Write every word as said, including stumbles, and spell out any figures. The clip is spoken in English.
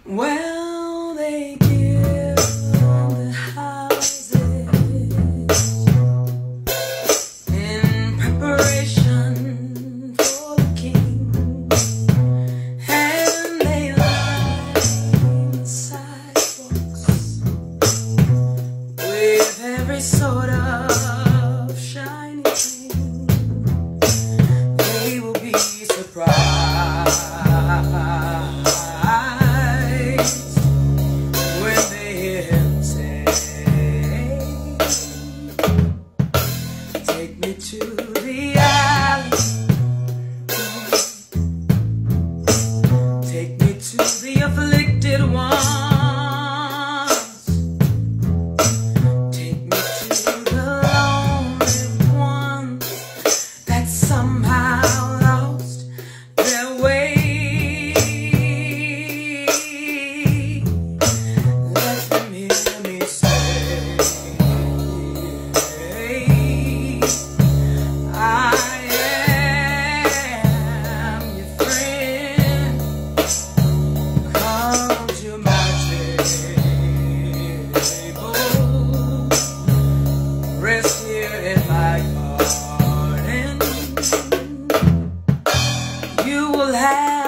Well, they give the houses in preparation for the king, and they line the sidewalks with every sort of shiny thing. They will be surprised when they hear him say, take me to the alley, take me to the afflicted ones, take me to the lonely ones that somehow lost their way. Let them hear me say, I am your friend. Come to my table, rest here in my garden. You will have